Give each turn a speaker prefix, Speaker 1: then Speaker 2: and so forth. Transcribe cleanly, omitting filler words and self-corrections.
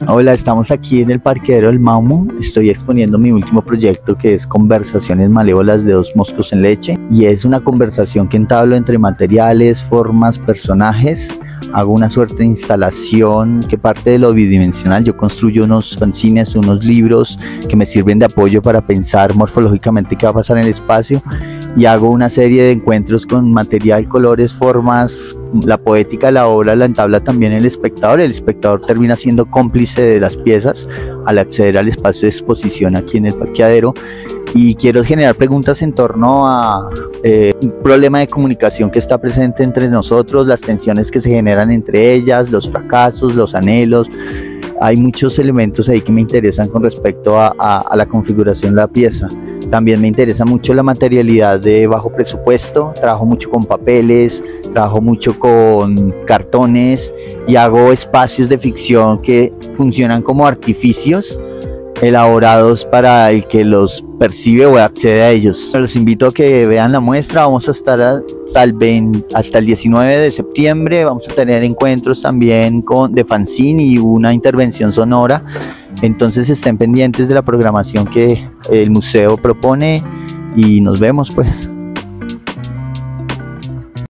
Speaker 1: Hola, estamos aquí en el parqueadero del Maumo. Estoy exponiendo mi último proyecto, que es Conversaciones malévolas de dos moscos en leche, y es una conversación que entablo entre materiales, formas, personajes. Hago una suerte de instalación que parte de lo bidimensional. Yo construyo unos fanzines, unos libros que me sirven de apoyo para pensar morfológicamente qué va a pasar en el espacio, y hago una serie de encuentros con material, colores, formas. La poética de la obra la entabla también el espectador termina siendo cómplice de las piezas al acceder al espacio de exposición aquí en el parqueadero, y quiero generar preguntas en torno a un problema de comunicación que está presente entre nosotros, las tensiones que se generan entre ellas, los fracasos, los anhelos. Hay muchos elementos ahí que me interesan con respecto a la configuración de la pieza. También me interesa mucho la materialidad de bajo presupuesto. Trabajo mucho con papeles, trabajo mucho con cartones y hago espacios de ficción que funcionan como artificios elaborados para el que los percibe o accede a ellos. Los invito a que vean la muestra. Vamos a estar hasta el 19 de septiembre. Vamos a tener encuentros también de fanzine y una intervención sonora. Entonces estén pendientes de la programación que el museo propone y nos vemos pues.